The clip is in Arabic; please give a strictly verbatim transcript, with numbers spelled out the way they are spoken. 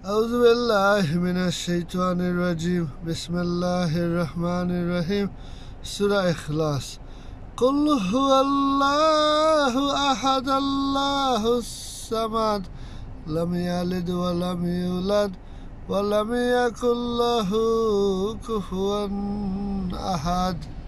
أعوذ بالله من الشيطان الرجيم بسم الله الرحمن الرحيم سورة إخلاص قل هو الله أحد الله الصمد لم يلد ولم يولد ولم يكن له كفوا أحد